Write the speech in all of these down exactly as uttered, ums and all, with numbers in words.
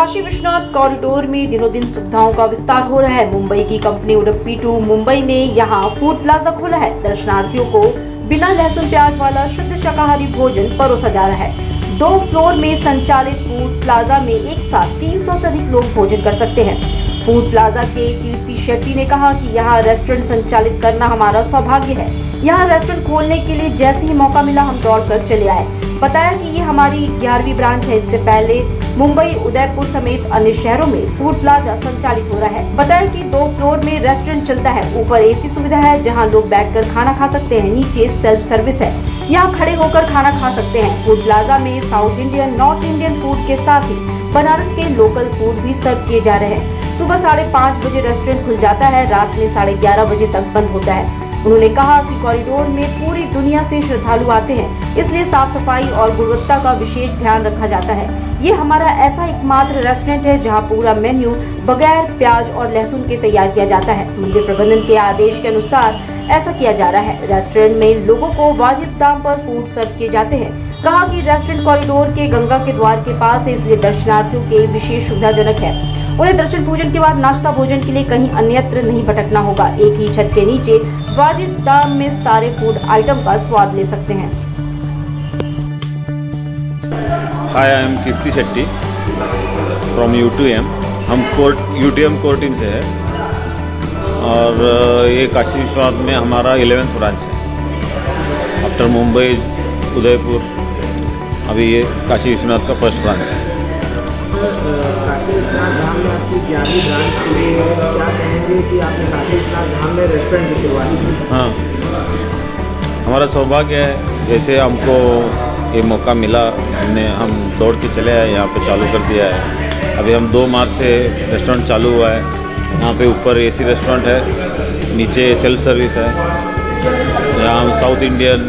Kashi Vishwanath corridor में दिनों दिन सुविधाओं का विस्तार हो रहा है। मुंबई की कंपनी उडुपी टू मुंबई ने यहां फूड प्लाजा खोला है। दर्शनार्थियों को बिना लहसुन प्याज वाला शुद्ध शाकाहारी भोजन परोसा जा रहा है। दो फ्लोर में संचालित फूड प्लाजा में एक साथ तीन सौ से अधिक लोग भोजन कर सकते हैं। फूड प्लाजा के कीर्ति शेट्टी ने कहा कि यहाँ रेस्टोरेंट संचालित करना हमारा सौभाग्य है। यहाँ रेस्टोरेंट खोलने के लिए जैसे ही मौका मिला हम दौड़कर चले आए। बताया कि ये हमारी ग्यारहवीं ब्रांच है। इससे पहले मुंबई, उदयपुर समेत अन्य शहरों में फूड प्लाजा संचालित हो रहा है। बताया कि दो फ्लोर में रेस्टोरेंट चलता है। ऊपर एसी सुविधा है जहां लोग बैठकर खाना खा सकते हैं। नीचे सेल्फ सर्विस है, यहाँ खड़े होकर खाना खा सकते हैं। फूड प्लाजा में south Indian, north Indian food के साथ ही बनारस के लोकल फूड भी सर्व किए जा रहे हैं। सुबह साढ़े पाँच बजे रेस्टोरेंट खुल जाता है, रात में साढ़े ग्यारह बजे तक बंद होता है। उन्होंने कहा कि कॉरिडोर में पूरी दुनिया से श्रद्धालु आते हैं, इसलिए साफ सफाई और गुणवत्ता का विशेष ध्यान रखा जाता है। ये हमारा ऐसा एकमात्र रेस्टोरेंट है जहां पूरा मेन्यू बगैर प्याज और लहसुन के तैयार किया जाता है। मंदिर प्रबंधन के आदेश के अनुसार ऐसा किया जा रहा है। रेस्टोरेंट में लोगों को वाजिब दाम पर फूड सर्व किए जाते हैं। कहा कि रेस्टोरेंट कॉरिडोर के गंगा के द्वार के पास है, इसलिए दर्शनार्थियों के विशेष सुविधाजनक है। उन्हें दर्शन पूजन के बाद नाश्ता भोजन के लिए कहीं अन्यत्र नहीं भटकना होगा। एक ही छत के नीचे वाजिब दाम में सारे फूड आइटम का स्वाद ले सकते हैं। Hi, I am Kirti Shetty from U two M. हम कोर्ट यू टू एम कोर्टिन से है और ये काशी विश्वनाथ में हमारा इलेवेंथ ब्रांच है। आफ्टर मुंबई, उदयपुर, अभी ये काशी विश्वनाथ का फर्स्ट ब्रांच है। काशी विश्वनाथ धाम में आपकी ग्यारहवीं ब्रांच खुली है, क्या कहेंगे कि आपने काशी विश्वनाथ धाम में रेस्टोरेंट की शुरुआत की? हाँ, हमारा सौभाग्य है, जैसे हमको ये मौका मिला, हमने हम दौड़ के चले आए, यहाँ पे चालू कर दिया है। अभी हम दो मार्च से रेस्टोरेंट चालू हुआ है। यहाँ पे ऊपर एसी रेस्टोरेंट है, नीचे सेल्फ सर्विस है। यहाँ हम south Indian,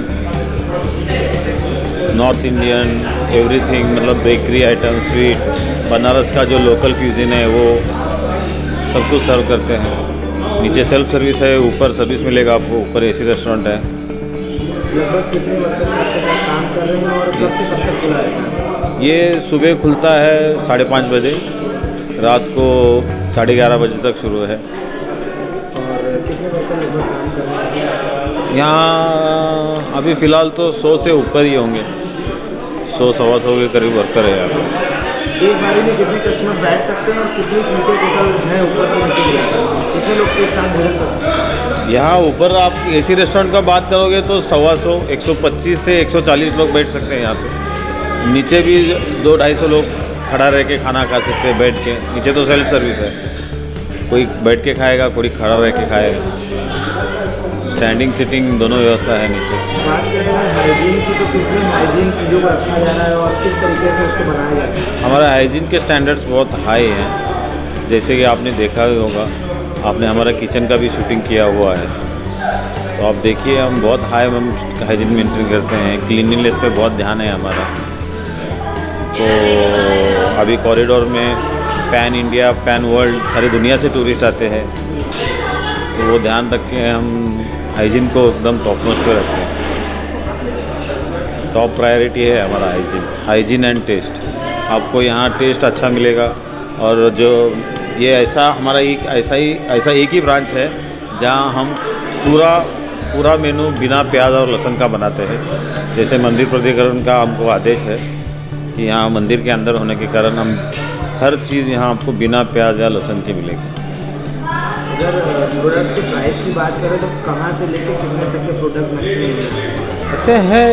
north Indian, everything, मतलब बेकरी आइटम, स्वीट, बनारस का जो लोकल क्यूजिन है वो सब कुछ सर्व करते हैं। नीचे सेल्फ सर्विस है, ऊपर सर्विस मिलेगा आपको, ऊपर एसी रेस्टोरेंट है। लगभग कितने वर्कर आपके साथ काम कर रहे हैं और कब से कब तक खुला रहता है? ये सुबह खुलता है साढ़े पाँच बजे, रात को साढ़े ग्यारह बजे तक शुरू है। और कितने वर्कर लगभग काम कर रहे हैं? यहाँ अभी फ़िलहाल तो सौ से ऊपर ही होंगे, सौ सवा सौ के करीब वर्कर है यहाँ पे। एक बारी में कितने कस्टमर बैठ सकते हैं और कितनी सीटें टोटल हैं ऊपर से नीचे जाकर? कितने लोग के साथ भोजन कर सकते हैं? यहाँ ऊपर आप एसी रेस्टोरेंट का बात करोगे तो सवा सौ, एक सौ पच्चीस से एक सौ चालीस लोग बैठ सकते हैं यहाँ पे। नीचे भी दो ढाई सौ लोग खड़ा रह के खाना खा सकते हैं बैठ के। नीचे तो सेल्फ सर्विस है, कोई बैठ के खाएगा, कोई खड़ा रह के खाएगा। स्टैंडिंग सिटिंग दोनों व्यवस्था है नीचे। बात करें हाइजीन की, तो कितने हाइजीन चीज़ों को रखा जा रहा है और किस तरीके से उसको बनाया जाता है? हमारा हाइजीन के स्टैंडर्ड्स बहुत हाई हैं। जैसे कि आपने देखा ही होगा, आपने हमारा किचन का भी शूटिंग किया हुआ है, तो आप देखिए हम बहुत हाई हम हाइजीन मेंटेन करते हैं। क्लीनिंगनेस पे बहुत ध्यान है हमारा। तो अभी कॉरिडोर में पैन इंडिया, पैन वर्ल्ड, सारी दुनिया से टूरिस्ट आते हैं, तो वो ध्यान रख के हम हाइजीन को एकदम टॉप नॉच पे रखते हैं। टॉप प्रायोरिटी है हमारा हाइजीन हाइजीन एंड टेस्ट। आपको यहाँ टेस्ट अच्छा मिलेगा। और जो ये ऐसा हमारा एक ऐसा ही ऐसा एक ही ब्रांच है जहाँ हम पूरा पूरा मेनू बिना प्याज और लहसुन का बनाते हैं। जैसे मंदिर प्राधिकरण का हमको आदेश है कि यहाँ मंदिर के अंदर होने के कारण हम हर चीज़ यहाँ आपको बिना प्याज या लहसुन की मिलेगी। अगर प्रोडक्ट्स की प्राइस की बात करें तो कहाँ से लेके कितने तक के प्रोडक्ट मैक्सिमम ऐसे है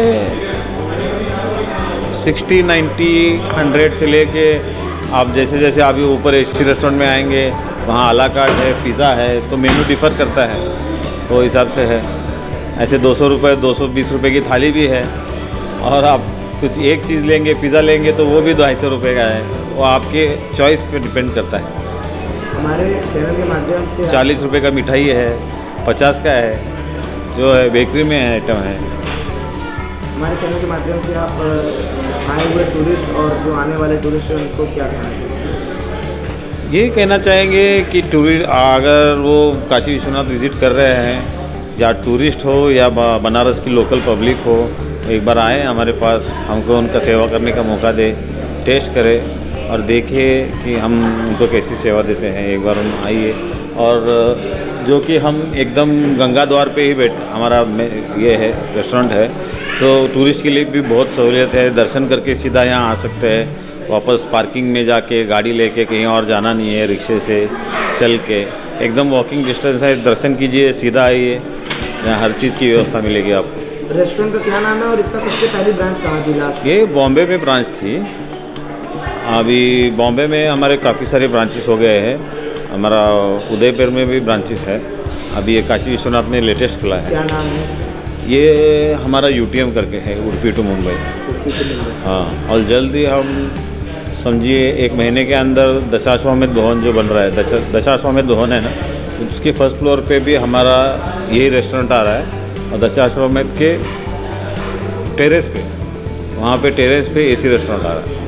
सिक्सटी, नाइन्टी, हंड्रेड से लेके आप जैसे जैसे अभी ऊपर एसी रेस्टोरेंट में आएंगे वहाँ आला कार्ट है, पिज़्ज़ा है, तो मेनू डिफ़र करता है, तो हिसाब से है। ऐसे दो सौ रुपये, दो सौ बीस रुपये की थाली भी है। और आप कुछ एक चीज़ लेंगे, पिज़्ज़ा लेंगे, तो वो भी ढाई सौ रुपये का है। वो आपके चॉइस पे डिपेंड करता है। हमारे चैनल के माध्यम से चालीस रुपये का मिठाई है, पचास का है, जो है बेकरी में आइटम है। हमारे चैनल के माध्यम से आप आए हुए टूरिस्ट और जो आने वाले टूरिस्ट हैं उनको क्या कहना चाहिए? ये कहना चाहेंगे कि टूरिस्ट अगर वो काशी विश्वनाथ विज़िट कर रहे हैं, या टूरिस्ट हो या बनारस की लोकल पब्लिक हो, एक बार आए हमारे पास, हमको उनका सेवा करने का मौका दे, टेस्ट करें और देखिए कि हम उनको कैसी सेवा देते हैं। एक बार हम आइए, और जो कि हम एकदम गंगा द्वार पे ही बैठ हमारा ये है रेस्टोरेंट है, तो टूरिस्ट के लिए भी बहुत सहूलियत है। दर्शन करके सीधा यहाँ आ सकते हैं, वापस पार्किंग में जाके गाड़ी लेके कहीं और जाना नहीं है, रिक्शे से चल के एकदम वॉकिंग डिस्टेंस है। दर्शन कीजिए, सीधा आइए, यहाँ हर चीज़ की व्यवस्था मिलेगी आपको। रेस्टोरेंट का क्या नाम है और इसका सबसे पहली ब्रांच कहाँ थी लास्ट? ये बॉम्बे में ब्रांच थी। अभी बॉम्बे में हमारे काफ़ी सारे ब्रांचेस हो गए हैं। हमारा उदयपुर में भी ब्रांचेस है। अभी ये काशी विश्वनाथ में लेटेस्ट खुला है। क्या नाम है? ये हमारा यूटीएम करके है, उडुपी टू मुंबई। हाँ, और जल्दी हम समझिए एक महीने के अंदर दशाश्वमेध भवन जो बन रहा है, दशा दशाश्वमेध भवन है ना, उसके फर्स्ट फ्लोर पे भी हमारा यही रेस्टोरेंट आ रहा है। और दशाश्वमेध के टेरेस पे, वहाँ पे टेरेस पे एसी रेस्टोरेंट आ रहा है।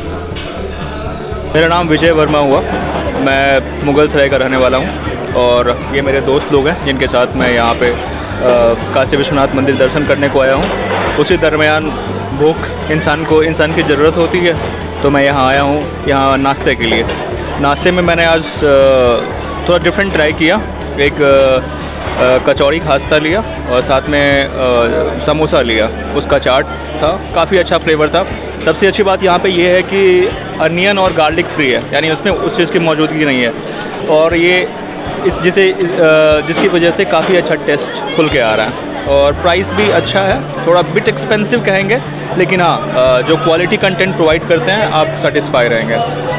मेरा नाम विजय वर्मा हुआ, मैं मुगल सराय का रहने वाला हूँ, और ये मेरे दोस्त लोग हैं जिनके साथ मैं यहाँ पे काशी विश्वनाथ मंदिर दर्शन करने को आया हूँ। उसी दरमियान भूख इंसान को इंसान की ज़रूरत होती है, तो मैं यहाँ आया हूँ यहाँ नाश्ते के लिए। नाश्ते में मैंने आज थोड़ा डिफरेंट ट्राई किया। एक कचौड़ी खास्ता लिया और साथ में समोसा लिया, उसका चाट था, काफ़ी अच्छा फ्लेवर था। सबसे अच्छी बात यहाँ पे ये है कि अनियन और गार्लिक फ्री है, यानी उसमें उस चीज़ की मौजूदगी नहीं है, और ये इस जिसे जिसकी वजह से काफ़ी अच्छा टेस्ट खुल के आ रहा है। और प्राइस भी अच्छा है, थोड़ा बिट एक्सपेंसिव कहेंगे, लेकिन हाँ जो क्वालिटी कंटेंट प्रोवाइड करते हैं आप सेटिस्फाई रहेंगे।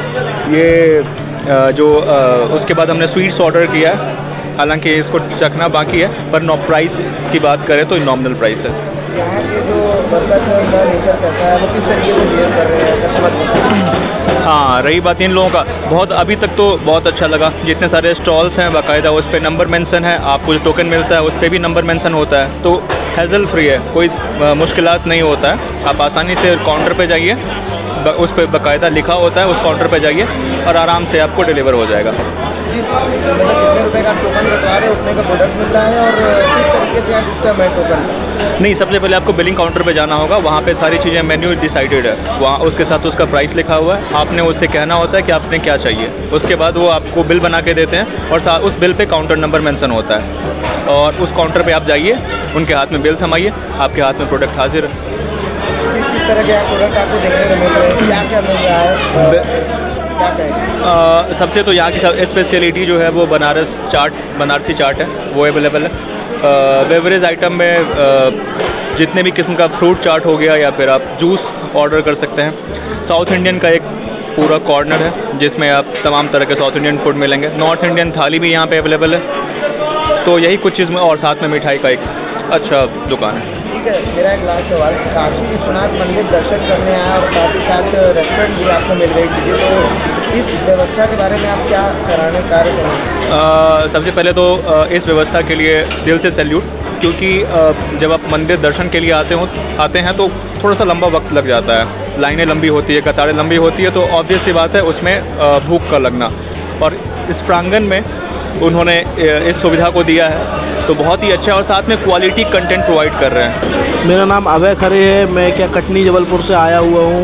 ये जो उसके बाद हमने स्वीट्स ऑर्डर किया है, हालांकि इसको चखना बाकी है, पर नो प्राइस की बात करें तो नॉमिनल प्राइस है। यहाँ के जो वर्कर्स हैं उनका नेचर कैसा है, वो किस तरीके से बिहेव कर रहे हैं कस्टमर? हाँ, रही बात इन लोगों का, बहुत अभी तक तो बहुत अच्छा लगा। जितने सारे स्टॉल्स हैं बाकायदा उस पर नंबर मेंशन है, आपको जो टोकन मिलता है उस पर भी नंबर मेंशन होता है, तो हैज़ल फ्री है, कोई मुश्किलात नहीं होता है। आप आसानी से काउंटर पे जाइए, उस पर बाकायदा लिखा होता है, उस काउंटर पे जाइए और आराम से आपको डिलीवर हो जाएगा। कितने रुपए का टोकन कटवा रहे हैं उतने का प्रोडक्ट मिल रहा है, और किस तरीके से सिस्टम है टोकन? नहीं, सबसे पहले आपको बिलिंग काउंटर पे जाना होगा, वहाँ पे सारी चीज़ें मेन्यू डिसाइडेड है, वहाँ उसके साथ उसका प्राइस लिखा हुआ है, आपने उससे कहना होता है कि आपने क्या चाहिए, उसके बाद वो आपको बिल बना के देते हैं और उस bill pay counter number mention होता है, और उस काउंटर पे आप जाइए, उनके हाथ में बिल थमाइए, आपके हाथ में प्रोडक्ट हाजिर है। किस किस तरह के प्रोडक्ट आपको देखने को मिल रहे हैं, क्या क्या मिल रहा है? आ, सबसे तो यहाँ की सब स्पेशलिटी जो है वो बनारस चाट, बनारसी चाट है, वो अवेलेबल है। बेवरेज आइटम में आ, जितने भी किस्म का फ्रूट चाट हो गया, या फिर आप जूस ऑर्डर कर सकते हैं। साउथ इंडियन का एक पूरा कॉर्नर है जिसमें आप तमाम तरह के साउथ इंडियन फूड मिलेंगे। नॉर्थ इंडियन थाली भी यहाँ पे अवेलेबल है, तो यही कुछ चीज़ में, और साथ में मिठाई का एक अच्छा दुकान है। ठीक है, मेरा एक लास्ट सवाल, काशी विश्वनाथ मंदिर दर्शन करने आया और साथ ही साथ रेस्टोरेंट भी आपको मिल गई थी, तो इस व्यवस्था के बारे में आप क्या सराहनीय कार्य करेंगे? सबसे पहले तो आ, इस व्यवस्था के लिए दिल से सैल्यूट, क्योंकि आ, जब आप मंदिर दर्शन के लिए आते हो आते हैं तो थोड़ा सा लंबा वक्त लग जाता है, लाइनें लंबी होती है, कतारें लंबी होती है, तो ऑब्वियस सी बात है उसमें आ, भूख का लगना, और इस प्रांगण में उन्होंने इस सुविधा को दिया है, तो बहुत ही अच्छा, और साथ में क्वालिटी कंटेंट प्रोवाइड कर रहे हैं। मेरा नाम अभय खरे है, मैं क्या कटनी जबलपुर से आया हुआ हूँ,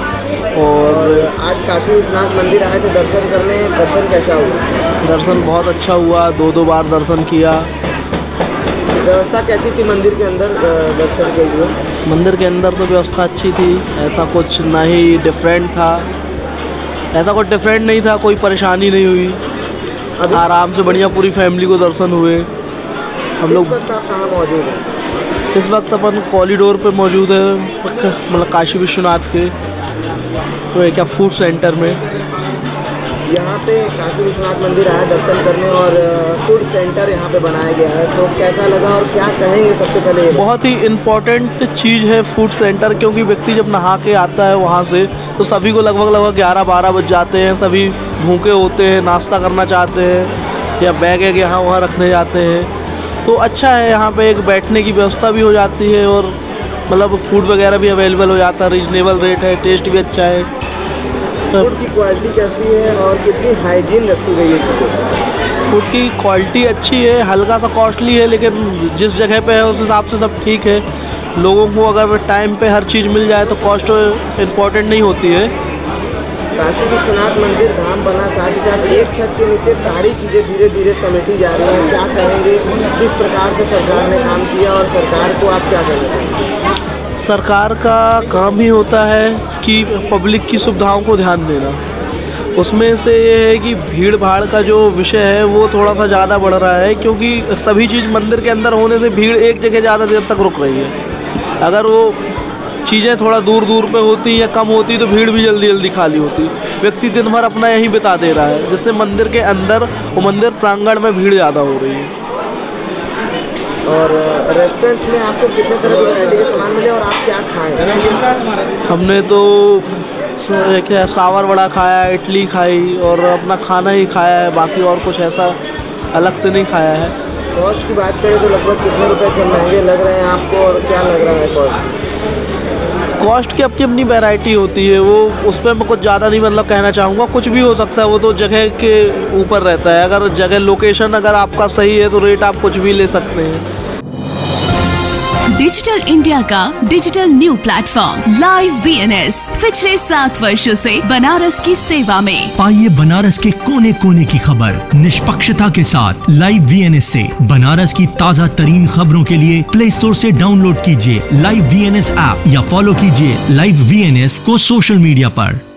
और आज काशी विश्वनाथ मंदिर आए थे दर्शन करने, दर्शन कैसा हुआ? दर्शन बहुत अच्छा हुआ, दो दो बार दर्शन किया। व्यवस्था कैसी थी मंदिर के अंदर दर्शन के लिए? मंदिर के अंदर तो व्यवस्था अच्छी थी, ऐसा कुछ ना ही डिफरेंट था, ऐसा कुछ डिफरेंट नहीं था, कोई परेशानी नहीं हुई, आराम से बढ़िया पूरी फैमिली को दर्शन हुए। हम लोग कहाँ मौजूद हैं? इस वक्त अपन कॉरिडोर पे मौजूद है, मतलब काशी विश्वनाथ के तो क्या फूड सेंटर में। यहाँ पे काशी विश्वनाथ मंदिर आया दर्शन करने, और फूड सेंटर यहाँ पे बनाया गया है, तो कैसा लगा और क्या कहेंगे? सबसे पहले बहुत ही इम्पोर्टेंट चीज़ है फूड सेंटर, क्योंकि व्यक्ति जब नहा के आता है वहाँ से, तो सभी को लगभग लगभग ग्यारह बारह बज जाते हैं, सभी भूखे होते हैं, नाश्ता करना चाहते हैं, या बैग वैग यहाँ वहाँ रखने जाते हैं, तो अच्छा है यहाँ पे एक बैठने की व्यवस्था भी हो जाती है, और मतलब फूड वगैरह भी अवेलेबल हो जाता है, रीजनेबल रेट है, टेस्ट भी अच्छा है। फूड की क्वालिटी कैसी है और कितनी हाइजीन रखी गई है? फूड की क्वालिटी अच्छी है, हल्का सा कॉस्टली है, लेकिन जिस जगह पे है उस हिसाब से सब ठीक है। लोगों को अगर टाइम पे हर चीज़ मिल जाए तो कॉस्ट इम्पॉर्टेंट नहीं होती है। काशी विश्वनाथ मंदिर धाम बना, साथ ही साथ एक छत के नीचे सारी चीज़ें धीरे धीरे समेटी जा रही हैं। क्या कहेंगे, किस प्रकार से सरकार ने काम किया और सरकार को आप क्या कहना चाहेंगे? सरकार का काम ही होता है कि पब्लिक की सुविधाओं को ध्यान देना। उसमें से ये है कि भीड़ भाड़ का जो विषय है वो थोड़ा सा ज़्यादा बढ़ रहा है, क्योंकि सभी चीज़ मंदिर के अंदर होने से भीड़ एक जगह ज़्यादा देर तक रुक रही है। अगर वो चीज़ें थोड़ा दूर दूर पे होती या कम होती तो भीड़ भी जल्दी जल्दी खाली होती। व्यक्ति दिन भर अपना यहीं बिता दे रहा है, जिससे मंदिर के अंदर और मंदिर प्रांगण में भीड़ ज़्यादा हो रही है। और रेस्टोरेंट्स में आपको कितने तरह की वैरायटी के सामान मिले और आप क्या खाएं? हमने तो क्या सावर वड़ा खाया, इडली खाई और अपना खाना ही खाया है, बाकी और कुछ ऐसा अलग से नहीं खाया है। कॉस्ट की बात करें तो लगभग कितने रुपए के महंगे लग रहे हैं आपको और क्या लग रहा है कॉस्ट? कॉस्ट की अपनी अपनी वैरायटी होती है, वो उस पर मैं कुछ ज़्यादा नहीं मतलब कहना चाहूँगा। कुछ भी हो सकता है, वो तो जगह के ऊपर रहता है। अगर जगह लोकेशन अगर आपका सही है तो रेट आप कुछ भी ले सकते हैं। डिजिटल इंडिया का digital new platform live V N S पिछले सात वर्षों से बनारस की सेवा में। पाइए बनारस के कोने कोने की खबर निष्पक्षता के साथ लाइव वी एन एस से। बनारस की ताज़ा तरीन खबरों के लिए प्ले स्टोर से डाउनलोड कीजिए live V N S app या फॉलो कीजिए लाइव वी एन एस को सोशल मीडिया पर।